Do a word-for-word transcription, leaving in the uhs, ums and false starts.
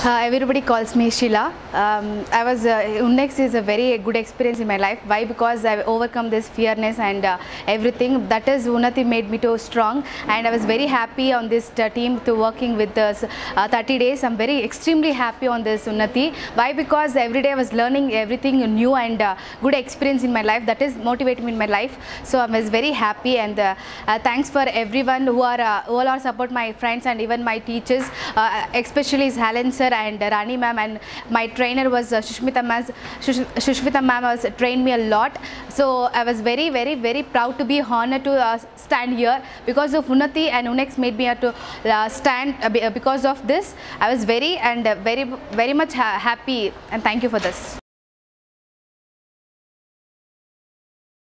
Uh, everybody calls me Sheela. Um, I was uh, U N X T is a very good experience in my life. Why? Because I've overcome this fearness and uh, everything. That is Unnati made me too strong, and I was very happy on this uh, team to working with us uh, thirty days. I'm very extremely happy on this Unnati. Why? Because every day I was learning everything new and uh, good experience in my life. That is motivating me in my life. So I was very happy, and uh, uh, thanks for everyone who are uh, who all are support my friends and even my teachers, uh, especially is Helen sir and Rani ma'am, and my trainer was uh, Shushmita ma'am. Shush, Shushmita ma'am was trained me a lot. So I was very very very proud to be honored to uh, stand here because of Unnati, and U N X made me uh, to uh, stand uh, because of this. I was very and uh, very very much ha happy, and thank you for this.